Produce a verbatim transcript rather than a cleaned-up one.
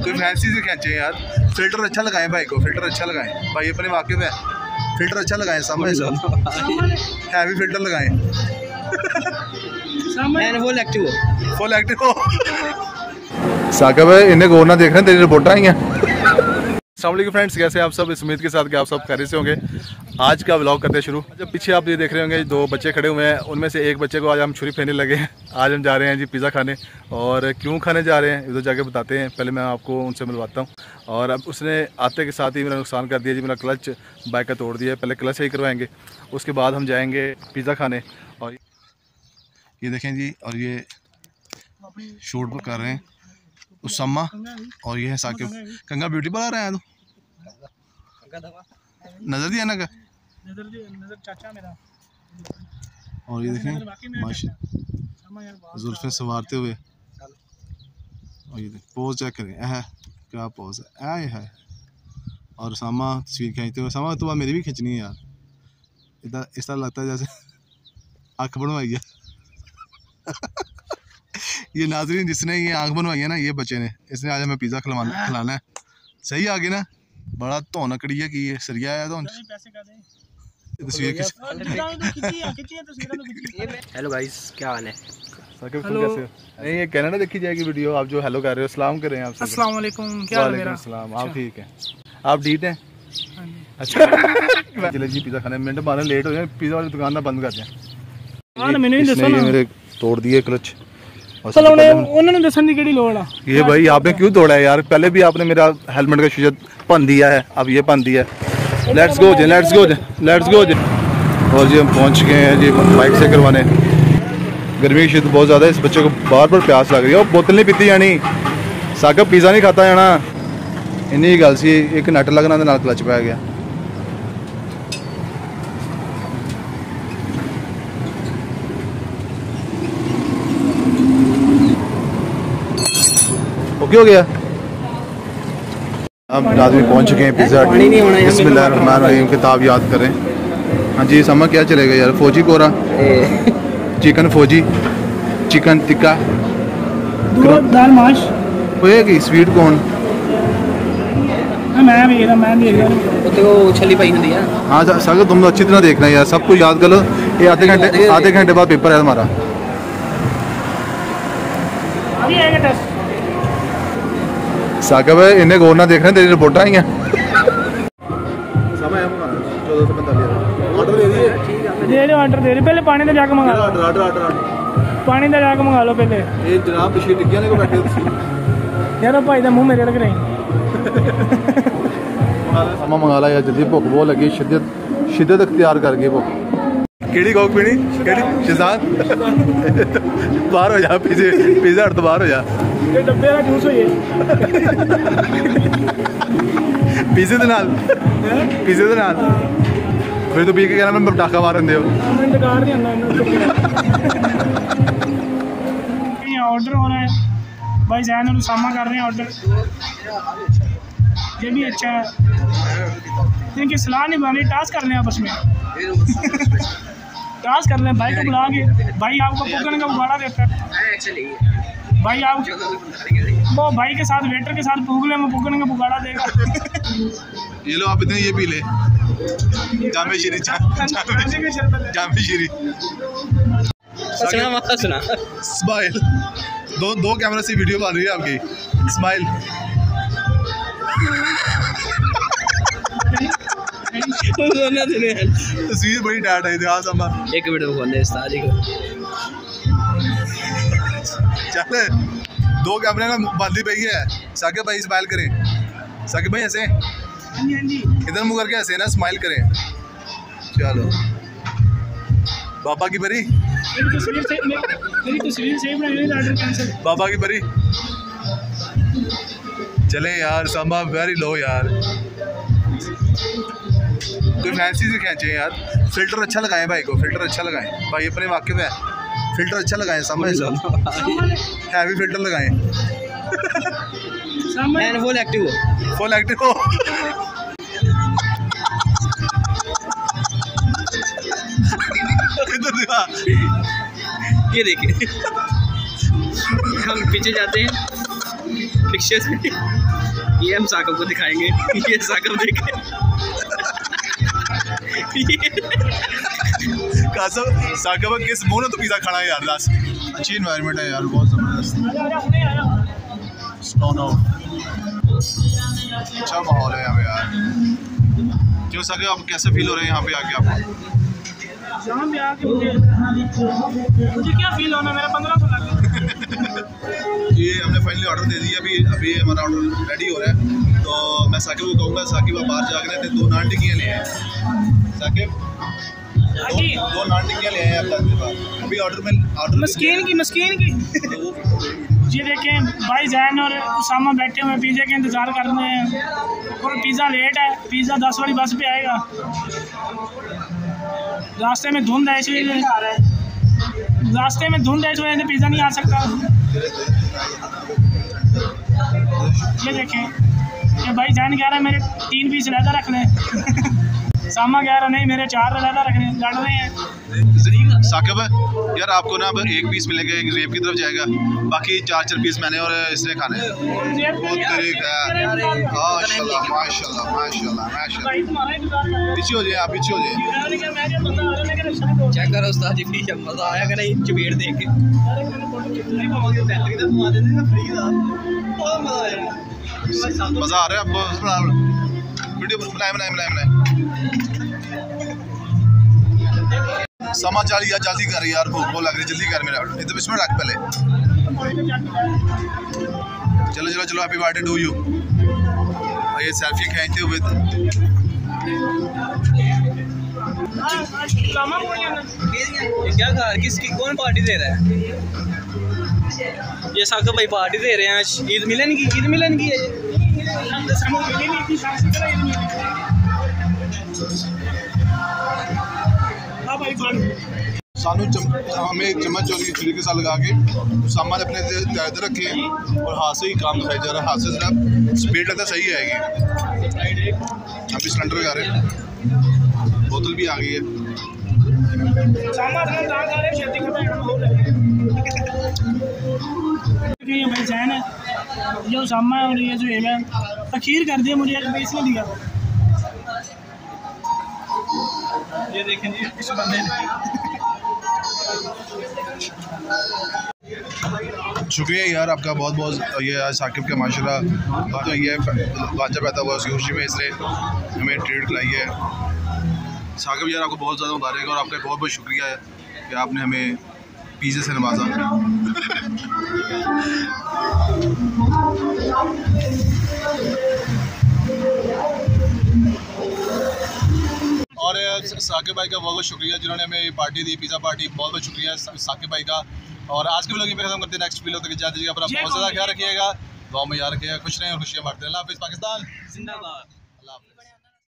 कोई फैंसी से खींचे यार। फिल्टर अच्छा लगाएं भाई को, फिल्टर अच्छा लगाएं भाई, अपने वाकिफ है। फिल्टर अच्छा लगाएं, सामने हैवी फिल्टर लगाएं। फुल एक्टिव हो, फुल एक्टिव हो। साकिब है इन्हें गौर ना देख रहे हैं, तेरी रिपोर्टर आई हैं। अस्सलाम वालेकुम फ्रेंड्स, कैसे आप सब? इस उम्मीद के साथ कि आप सब खैरियत से होंगे। आज का व्लॉग करते शुरू। जब पीछे आप ये देख रहे होंगे दो बच्चे खड़े हुए हैं, उनमें से एक बच्चे को आज हम छुरी फेरने लगे हैं। आज हम जा रहे हैं जी पिज़्ज़ा खाने, और क्यों खाने जा रहे हैं इधर जाके बताते हैं। पहले मैं आपको उनसे मिलवाता हूँ। और अब उसने आते के साथ ही मेरा नुकसान कर दिया जी, मेरा क्लच बाइक का तोड़ दिया। पहले क्लच सही करवाएंगे, उसके बाद हम जाएँगे पिज़्ज़ा खाने। और ये देखें जी, और ये शूट पर कर रहे हैं उस्मा, और ये है साकिब। कंगा ब्यूटी पार्लर आया तू? नजर दिया ना का नजर दी, नजर चाचा मेरा। और ये देखें माशाल्लाह जुल्फे संवारते हुए, और ये पोज चेक करें, है क्या पोज है, आए है। और सामा तस्वीर खींचते हुए। सामा तो मेरी भी खींचनी है यार, इधर इस तरह लगता है जैसे आँख बनवाई है। ये नाज़रीन जिसने ये आँख बनवाई है ना, ये बच्चे ने, इसने आज हमें पिज़्ज़ा खिलाना खिलाना है। सही आगे ना, बड़ा तो नकड़ी है कि ये सरिया आया तो तस्वीर खींच। हेलो गाइस, क्या हाल है? साकिब तुम कैसे हो? नहीं ये कहना ना देखी जाएगी वीडियो, आप जो हेलो कर रहे हो, सलाम करें आप। अस्सलाम वालेकुम, क्या हाल है मेरा? सलाम, आप ठीक हैं? आप ठीक हैं? अच्छा चले जी पिज़्ज़ा खाने, मिनट मारने लेट हो जाए, पिज़्ज़ा वाली दुकान ना बंद कर दें। ये मेरे तोड़ दिए क्लच। ये भाई आपने क्यों तोड़ा है यार? पहले भी आपने मेरा हेलमेट का शीशा भन दिया है, अब ये भन दिया है। लेट्स गो जी, लेट्स गो जी, लेट्स गो जी। और जी हम पहुंच गए हैं जी बाइक से करवाने। गर्मी की शिद्दत बहुत ज़्यादा है, इस बच्चे को बार बार प्यास लग रही है। और बोतल नहीं पीती जानी, साकिब पिज़्ज़ा नहीं खाता जाना। इन्हीं गल सी, एक नट लगना नाल क्लच पै गया। ओके हो गया। अब आदमी पहुंच चुके हैं पिज़्ज़ा। बिस्मिल्लाहिर्रहमानिर्रहीम, किताब याद करें। हाँ जी समा क्या चलेगा यार? फौजी कोरा, चिकन फौजी, चिकन टिक्का, दाल माश होएगी। स्वीट कॉर्न मैं भी मैं देख रहा हूं, तो छली पाई हुंदी है। हाँ सागर तुम अच्छी तरह देखना यार, सब कुछ याद कर लो। ये आधे घंटे आधे घंटे बाद पेपर है हमारा। अभी आएगा टेस्ट। साकिब है इन्हें गौर ना देख रहे हैं, तेरी रिपोर्टर आई हैं। ऑर्डर दे दिए, दे रहे ऑर्डर दे रहे। पहले पानी का जाके मंगा लो, पानी का जाके मंगा लो पहले। ये जनाब पिछली टिक्कियां ने को बैठे यार भाई दा मुंह मेरे लग रहे हैं। समा मंगा ला यार जल्दी, भुख बहुत लगी, शिद्दत शिद्दत अख्तियार कर गई भुख। केड़ी कोक पीनी केड़ी शहजाद? बाहर हो जा, पिज़्ज़ा पिज़्ज़ा हट तो बाहर हो जा। ये डब्बे का जूस होइए पिज़्ज़े दे नाल, पिज़्ज़े दे नाल फिर तो पी के कहना मैं पटाखा मारन दियो। मैं डकार नहीं आंदा इन्होंने। ये ऑर्डर हो रहा है भाई, जैन और उसामा कर रहे हैं ऑर्डर। ये भी अच्छा है, इनकी सलाह नहीं बनी। टास्क कर लें आपस में, टास्क कर लें। भाई को बुला के, भाई आपको पुकने का उबाड़ा देता है। भाई आप वो भाई के साथ वेटर के साथ पूग ले, मैं पुकने का पुगाड़ा देगा। ये लो आप इतने ये पी ले, जामे शीरी जामे शीरी। स्माइल, दो दो कैमरा से वीडियो बन रही है आपकी। स्माइल तस्वीर बड़ी टाइट है। हाँ समा एक मिनट बोलने सारी को चल, दो कैमरे में बंदी पई है। साकिब भाई स्माइल करें, साकिब भाई हंसे, इधर मुँह करके हंसे ना, स्माइल करें। चलो बाबा की बरी, मेरी तस्वीर से मेरी तस्वीर सेव ना होने, ऑर्डर कैंसिल। बाबा की बरी चले यार। समा वेरी लो यार, कोई फैंसी से खींचे यार। फिल्टर अच्छा लगाएं भाई को, फिल्टर अच्छा लगाएं भाई, अपने वाकिफ है। फिल्टर अच्छा लगाएं, समझ लो, हैवी फिल्टर लगाएं। फुल एक्टिव हो, फुल एक्टिव हो। ये देखिए हम पीछे जाते हैं। पिक्चर्स में ये हम साकब को दिखाएंगे। ये साकब देखे कासम साकब किस मुंह ने तो पिज़्ज़ा खाना है यार। लास्ट अच्छी इन्वायरमेंट है यार, बहुत ज़बरदस्त स्टोन आउट, अच्छा माहौल है यहाँ पे यार। क्यों साकब आप कैसे फील हो रहे हैं यहाँ पे आके आपको? यहाँ पे आके मुझे मुझे क्या फील होना, मेरा पंद्रह सौ लग ये हमने फाइनली ऑर्डर दे दिया। अभी अभी हमारा ऑर्डर रेडी हो रहा है, तो मैं साकिब को कहूँगा साकिब आप बाहर जा रहे थे, दो नान टिक्कियाँ ले आए। साकिब दो, दो नान टिक्कियाँ ले आए आपका अभी ऑर्डर में ऑर्डर मस्कीन की मस्कीन की ये देखें भाई जैन और उसामा बैठे हुए पिज़्ज़ा के इंतज़ार कर रहे हैं और पिज़्ज़ा लेट है। पिज़्ज़ा दस वाली बस पे आएगा, रास्ते में धुंध है इसलिए रास्ते में धुंध है इस वजह से पिज़्ज़ा नहीं आ सकता। ये देखें ये भाई जैन कह रहा है मेरे तीन पीस लहदा रख लें। सामा कह रहा नहीं मेरे चार लहदा रखने, लड़ रहे हैं। साकिब यार आपको ना अब एक पीस मिलेगा, एक रेप की तरफ जाएगा, बाकी चार चार पीस मैंने और इसने खाने हैं। बहुत तरीका है माशाल्लाह माशाल्लाह माशाल्लाह माशाल्लाह। पीछे हो जाए आप, पीछे हो जाए। चेक करो उस्ताद जी, मज़ा आया कि नहीं चपेट देख के? मज़ा आ रहा है आपको? वीडियो बनाए बनाए बनाए बनाए समा चल यार, जल्दी कर यार, भूख बहुत लग रही है, जल्दी कर मेरा इधर इसमें रख पहले। चलो चलो चलो, हैप्पी बर्थडे टू यू। ये सेल्फी खींचते हुए क्या खा किसकी कौन पार्टी दे रहा है? ये साकब भाई पार्टी दे रहे हैं आज ईद मिलन की। ईद मिलन की है सानू हमें चम्मच चोरी छुरी के साथ लगा के सामान अपने इधर रखे और हाथ से ही काम दिखाई जा रहा है। हाथ से जरा स्पीड लगता सही आएगी। अभी सिलेंडर लगा रहे हैं, बोतल भी आ गई है। ये भाई जैन है, जो सामा है और ये जो है तखीर कर दिया मुझे, एक पीस नहीं दिया। ये देखें जी इस बंदे ने। शुक्रिया यार आपका बहुत बहुत। ये आज साकिब के माशाल्लाह तो ये बाजा पैदा हुआ, उसकी खुशी में इसने हमें ट्रीट खिलाई है। साकिब यार आपको बहुत ज़्यादा मुबारक और आपका बहुत बहुत शुक्रिया है कि आपने हमें पिज़्ज़े से नवाजा। और साकिब भाई का बहुत बहुत शुक्रिया जिन्होंने हमें ये पार्टी दी, पिज़्ज़ा पार्टी। बहुत बहुत शुक्रिया साकिब भाई का। और आज के भी लोग यहीं पे खत्म करते हैं। नेक्स्ट वीडियो तक इजाज़त दीजिएगा, पर आप बहुत ज़्यादा ख्याल रखिएगा, गाँव में याद रखिएगा, खुश रहें और खुशियाँ बांटते हैं। अल्लाह हाफ़िज़ पाकिस्तान जिंदाबाद। अल्लाह हाफ़िज़।